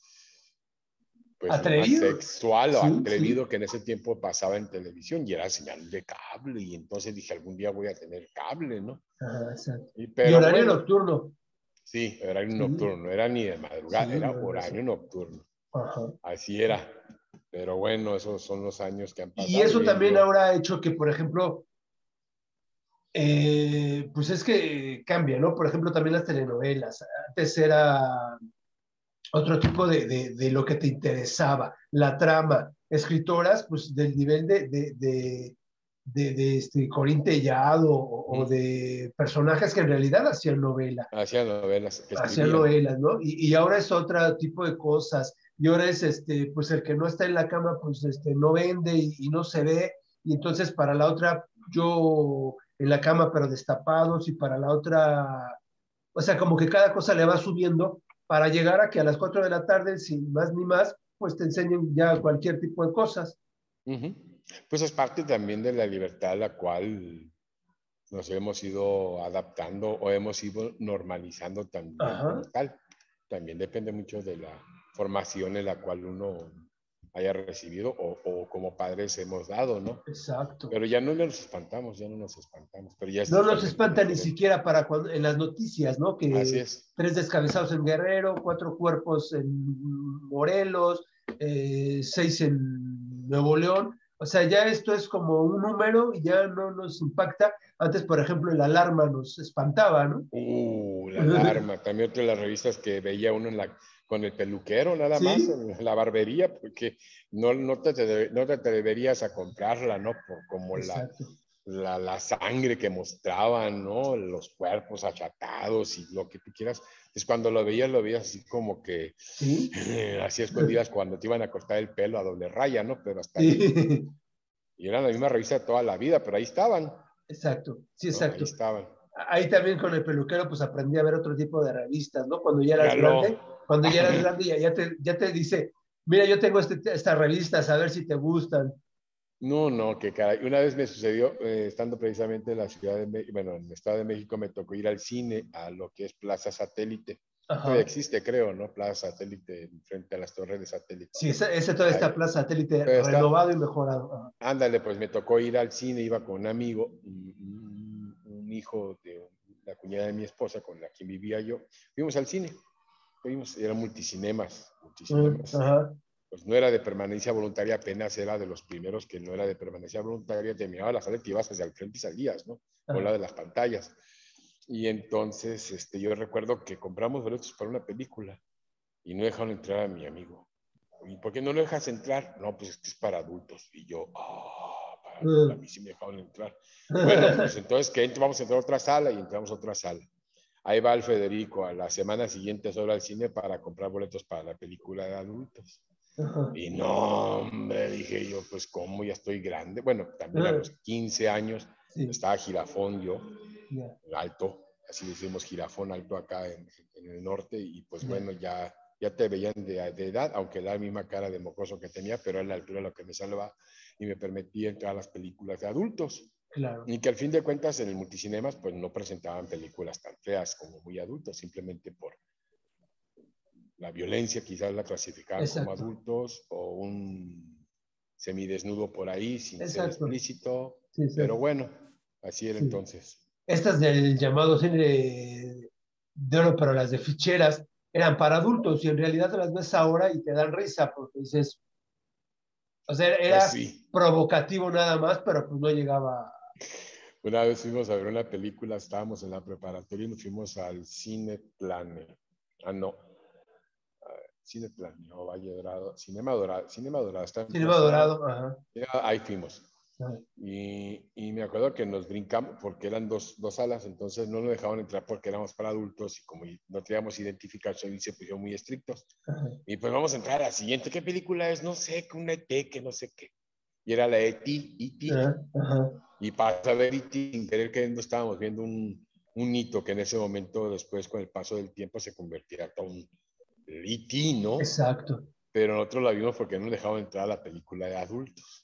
pues atrevido. lo más sexual o sí, atrevido sí. que en ese tiempo pasaba en televisión y era señal de cable. Y entonces dije, algún día voy a tener cable, ¿no? Ajá, exacto. Y, pero, y horario bueno, nocturno. Sí, horario sí. nocturno, no era ni de madrugada, sí, era no, horario no. nocturno. Ajá. Así era. Pero bueno, esos son los años que han Y pasado. eso Y hoy en también día, ahora ha hecho que, por ejemplo, eh, pues es que cambia, ¿no? Por ejemplo, también las telenovelas. Antes era otro tipo de, de, de lo que te interesaba, la trama, escritoras, pues del nivel de, de, de, de, de este, Corín Tellado o, o uh, de personajes que en realidad hacían novela, hacían novelas, que hacían escribían. novelas, ¿no? Y, y ahora es otro tipo de cosas, y ahora es, este, pues el que no está en la cama, pues este, no vende y, y no se ve, y entonces para la otra, yo en la cama pero destapados, y para la otra, o sea, como que cada cosa le va subiendo para llegar a que a las cuatro de la tarde, sin más ni más, pues te enseñen ya cualquier tipo de cosas. Uh-huh. Pues es parte también de la libertad a la cual nos hemos ido adaptando o hemos ido normalizando también Ajá, como tal. También depende mucho de la formación en la cual uno haya recibido o, o como padres hemos dado, ¿no? exacto. Pero ya no nos espantamos, ya no nos espantamos, pero ya es No nos totalmente espanta ni diferente. siquiera para cuando, en las noticias, ¿no? Así Que es. tres descabezados en Guerrero, cuatro cuerpos en Morelos, eh, seis en Nuevo León. O sea, ya esto es como un número y ya no nos impacta. Antes, por ejemplo, el alarma nos espantaba, ¿no? Uh, la alarma. También otra de las revistas que veía uno en la, con el peluquero nada más, Sí, en la barbería, porque no, no, te, te, no te atreverías a comprarla, ¿no? Por como la, exacto. la, la sangre que mostraban, ¿no? Los cuerpos achatados y lo que tú quieras. Es cuando lo veías, lo veías así como que, Sí, eh, así escondidas cuando te iban a cortar el pelo a doble raya, ¿no? Pero hasta ahí. sí, Y era la misma revista de toda la vida, pero ahí estaban, exacto, sí, ¿no? Ahí exacto. estaban. Ahí también con el peluquero, pues aprendí a ver otro tipo de revistas, ¿no? Cuando ya eras Míralo. grande, cuando ya eras grande, ya, ya, te, ya te dice, mira, yo tengo este, estas revistas, a ver si te gustan. No, no, que caray. Una vez me sucedió, eh, estando precisamente en la Ciudad de México, bueno, en el Estado de México, me tocó ir al cine, a lo que es Plaza Satélite. Todavía Ajá. existe, creo, ¿no? Plaza Satélite, frente a las torres de satélite. Sí, ese, ese toda Ahí, esta plaza satélite todavía está. renovado y mejorado. Ajá. Ándale, pues me tocó ir al cine, iba con un amigo, un, un- un hijo de la cuñada de mi esposa, con la que vivía yo. Fuimos al cine, fuimos, era multicinemas, multicinemas. Ajá. Pues no era de permanencia voluntaria, apenas era de los primeros que no era de permanencia voluntaria, terminaba la sala y te ibas hacia el frente y salías, ¿no? Con la Ajá. de las pantallas. Y entonces este, yo recuerdo que compramos boletos para una película y no dejaron entrar a mi amigo. ¿Y por qué no lo dejas entrar? No, pues es que es para adultos. Y yo, ah, para adultos, a mí sí me dejaron entrar. Bueno, pues entonces que vamos a entrar a otra sala y entramos a otra sala. Ahí va el Federico a la semana siguiente solo al cine para comprar boletos para la película de adultos. Ajá. Y no, hombre, dije yo, pues cómo ya estoy grande. Bueno, también a Ajá. los quince años Sí, estaba jirafón yo, ya, alto, así decimos jirafón alto acá en, en el norte, y pues ya, bueno, ya, ya te veían de, de edad, aunque la misma cara de mocoso que tenía, pero a la altura lo que me salva y me permitía entrar a las películas de adultos. claro. Y que al fin de cuentas en el multicinemas pues no presentaban películas tan feas como muy adultos, simplemente por la violencia, quizás la clasificaban como Exacto, adultos, o un semidesnudo por ahí sin ser exacto. explícito, Sí, sí, pero bueno, así era sí. entonces. Estas del llamado cine de, de oro, pero las de ficheras, eran para adultos y en realidad te las ves ahora y te dan risa porque dices, o sea, Pues era sí, provocativo nada más, pero pues no llegaba. una vez fuimos a ver una película, estábamos en la preparatoria y nos fuimos al Cine Plane. Ah, no, Cine Plane, no, Valle Dorado, Cinema Dorado, Cinema Dorado, está en Cinema Plaza, Dorado, ajá. ahí fuimos. Ajá. Y, y, me acuerdo que nos brincamos porque eran dos, dos salas, entonces no nos dejaban entrar porque éramos para adultos y como no teníamos identificación y se pusieron muy estrictos. Ajá. Y pues vamos a entrar a la siguiente. ¿Qué película es? No sé, que una E T, que no sé qué. Y era la E T, E T. Ajá. Ajá. Y para ver E T, sin querer que no estábamos viendo un, un hito que en ese momento, después con el paso del tiempo, se convertía en un E T, ¿no? Exacto. Pero nosotros la vimos porque no nos dejaban entrar a la película de adultos.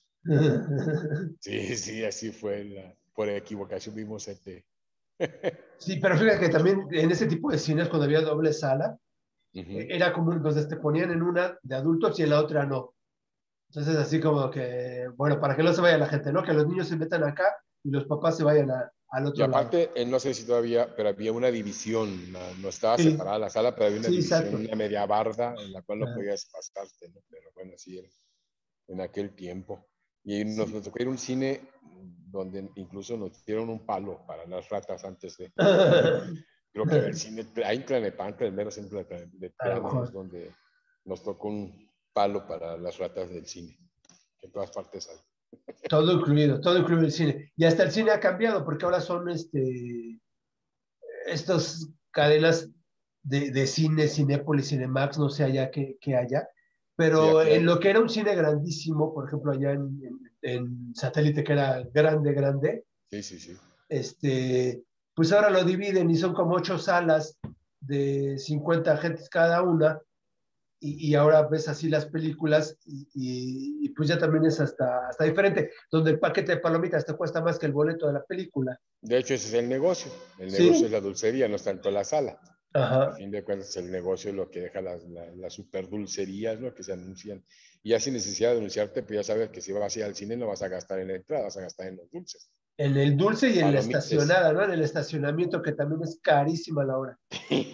Sí, sí, así fue. La, por equivocación vimos E T. Sí, pero fíjate que también en ese tipo de cines, cuando había doble sala, Uh-huh. era común, entonces te ponían en una de adultos y en la otra no. Entonces, así como que, bueno, para que no se vaya la gente, ¿no? Que los niños se metan acá y los papás se vayan a, al Y otro lado. aparte, eh, no sé si todavía, pero había una división, no, no estaba Sí, separada la sala, pero había una sí, división, exacto. una media barda en la cual no Ajá, podías pasarte, ¿no? Pero bueno, así era en aquel tiempo. Y nos, sí. nos tocó ir a un cine donde incluso nos dieron un palo para las ratas antes de, creo que era el cine, ahí en Tlalnepantla, el mero centro de, Tla- de A lo Tlane, es mejor. donde nos tocó un palo para las ratas del cine, que en todas partes hay. Todo incluido, todo incluido el cine. Y hasta el cine ha cambiado porque ahora son este, estas cadenas de, de cine, Cinépolis, Cinemax, no sé allá qué, qué haya. Sí, Pero aquí en hay, lo que era un cine grandísimo, por ejemplo, allá en, en, en Satélite, que era grande, grande, sí, sí, sí. este, pues ahora lo dividen y son como ocho salas de cincuenta gentes cada una, y, y ahora ves así las películas y, y, y, pues ya también es hasta, hasta diferente, donde el paquete de palomitas te cuesta más que el boleto de la película. De hecho, ese es el negocio. El negocio es Sí, la dulcería, no es tanto la sala. A ajá, fin de cuentas, el negocio es lo que deja las, las, las super dulcerías, ¿no? Que se anuncian. Y ya sin necesidad de anunciarte, pues ya sabes que si vas a ir al cine no vas a gastar en la entrada, vas a gastar en los dulces. en el dulce y en la Palomitas. estacionada, ¿no? En el estacionamiento, que también es carísima la hora.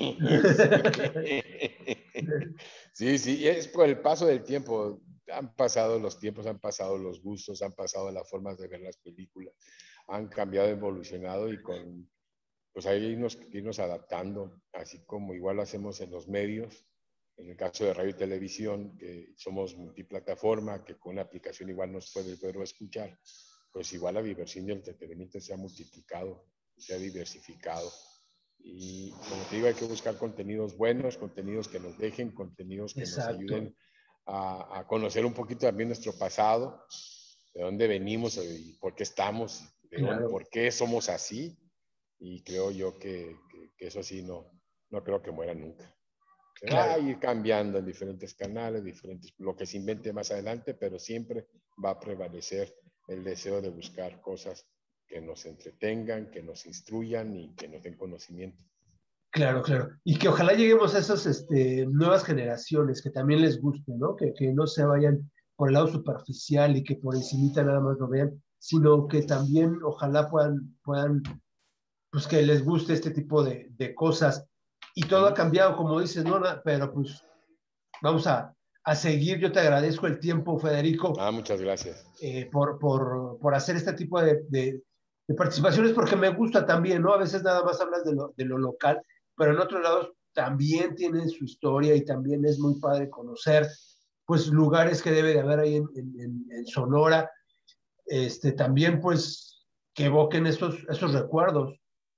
Sí, sí, y es por el paso del tiempo. Han pasado los tiempos, han pasado los gustos, han pasado las formas de ver las películas, han cambiado, evolucionado y con, pues ahí irnos, irnos adaptando, así como igual lo hacemos en los medios, en el caso de radio y televisión, que somos multiplataforma, que con una aplicación igual nos puede ver o escuchar, pues igual la diversión y el entretenimiento se ha multiplicado, se ha diversificado. Y como te digo, hay que buscar contenidos buenos, contenidos que nos dejen, contenidos que nos Exacto, ayuden a, a conocer un poquito también nuestro pasado, de dónde venimos y por qué estamos, de dónde, claro, por qué somos así. Y creo yo que, que, que eso sí no, no creo que muera nunca. Se va a claro. ir cambiando en diferentes canales, diferentes, lo que se invente más adelante, pero siempre va a prevalecer el deseo de buscar cosas que nos entretengan, que nos instruyan y que nos den conocimiento. Claro, claro. Y que ojalá lleguemos a esas este, nuevas generaciones que también les guste, ¿no? Que, que no se vayan por el lado superficial y que por encimita nada más lo vean, sino que también ojalá puedan, puedan pues que les guste este tipo de, de cosas. Y todo ha ¿Mm? cambiado, como dices, ¿no? Pero pues vamos a, a seguir. Yo te agradezco el tiempo, Federico, Ah, muchas gracias. eh, por, por, por hacer este tipo de, de, de, participaciones, porque me gusta también, ¿no? A veces nada más hablas de lo, de lo local, pero en otros lados también tienen su historia y también es muy padre conocer, pues, lugares que debe de haber ahí en, en, en Sonora, este, también, pues, que evoquen estos, estos recuerdos.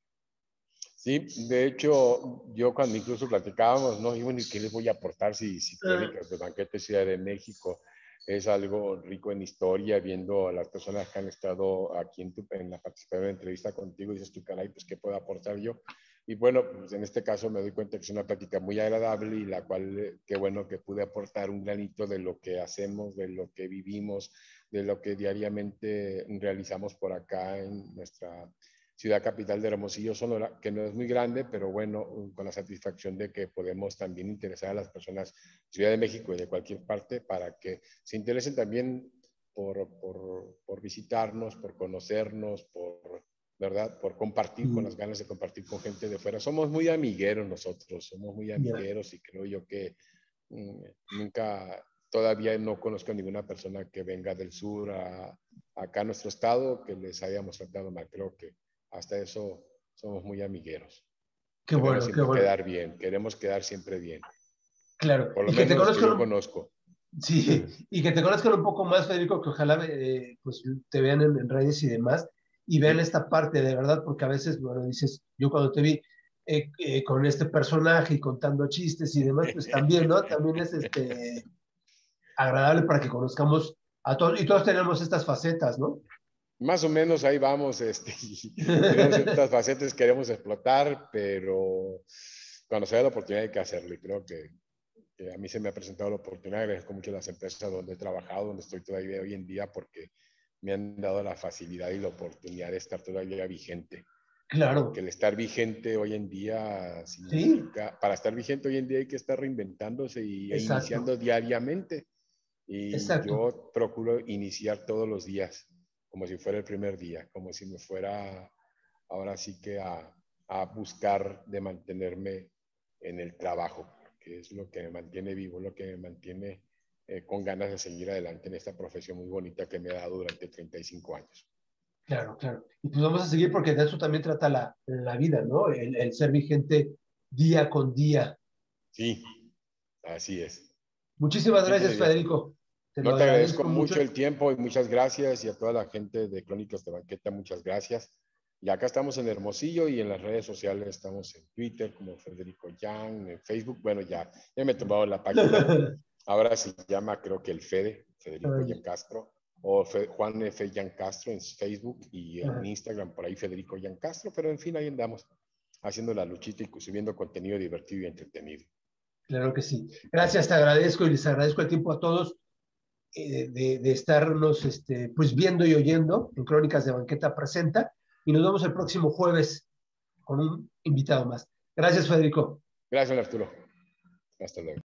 Sí, de hecho, yo cuando incluso platicábamos, no, y bueno, ¿y qué les voy a aportar si, si Eh, Crónicas de Banquete Ciudad de México es algo rico en historia, viendo a las personas que han estado aquí en, tu, en la participación de la entrevista contigo, dices tú, caray, pues, ¿qué puedo aportar yo? Y bueno, pues en este caso me doy cuenta que es una plática muy agradable y la cual, eh, qué bueno que pude aportar un granito de lo que hacemos, de lo que vivimos, de lo que diariamente realizamos por acá en nuestra ciudad capital de Hermosillo, Sonora, que no es muy grande, pero bueno, con la satisfacción de que podemos también interesar a las personas de Ciudad de México y de cualquier parte para que se interesen también por, por, por visitarnos, por conocernos, por, ¿verdad? Por compartir con las ganas de compartir con gente de fuera. Somos muy amigueros nosotros, somos muy ya. amigueros y creo yo que mmm, nunca, todavía no conozco a ninguna persona que venga del sur a, acá a nuestro estado que les hayamos tratado mal. Creo que hasta eso somos muy amigueros. Qué Queremos bueno, qué siempre bueno. quedar bien, queremos quedar siempre bien. Claro. Por lo Y que te menos los que conozcan yo un, conozco. sí, y que te conozcan un poco más, Federico, que ojalá eh, pues te vean en, en redes y demás, y vean ¿Mm? esta parte de verdad, porque a veces, bueno, dices, yo cuando te vi eh, eh, con este personaje y contando chistes y demás, pues también, ¿no? También es este agradable para que conozcamos a todos, y todos tenemos estas facetas, ¿no? Más o menos ahí vamos, este, tenemos ciertas facetas que queremos explotar, pero cuando se da la oportunidad hay que hacerlo. Y creo que, que a mí se me ha presentado la oportunidad, agradezco mucho a las empresas donde he trabajado, donde estoy todavía hoy en día, porque me han dado la facilidad y la oportunidad de estar todavía vigente. Porque Claro, el estar vigente hoy en día sí, significa, para estar vigente hoy en día hay que estar reinventándose y, e exacto, iniciando diariamente. Y exacto. yo procuro iniciar todos los días, como si fuera el primer día, como si me fuera ahora sí que a, a buscar de mantenerme en el trabajo, que es lo que me mantiene vivo, lo que me mantiene eh, con ganas de seguir adelante en esta profesión muy bonita que me ha dado durante treinta y cinco años. Claro, claro. Y pues vamos a seguir porque de eso también trata la, la vida, ¿no? El, el ser vigente día con día. Sí, así es. Muchísimas Así gracias, que ya. Federico. Te lo No te agradezco agradezco mucho. mucho el tiempo y muchas gracias, y a toda la gente de Crónicas de Banqueta, muchas gracias. Y acá estamos en Hermosillo y en las redes sociales estamos en Twitter como Federico Yang, en Facebook, bueno, ya, ya me he tomado la página. Ahora se llama, creo que el Fede, Federico Yang Castro, o Fe, Juan F. Yang Castro en Facebook, y en Instagram por ahí Federico Yang Castro, pero en fin, ahí andamos haciendo la luchita y subiendo contenido divertido y entretenido. Claro que sí. Gracias, te agradezco y les agradezco el tiempo a todos eh, de, de estarnos este, pues viendo y oyendo en Crónicas de Banqueta Presenta, y nos vemos el próximo jueves con un invitado más. Gracias, Federico. Gracias, Arturo. Hasta luego.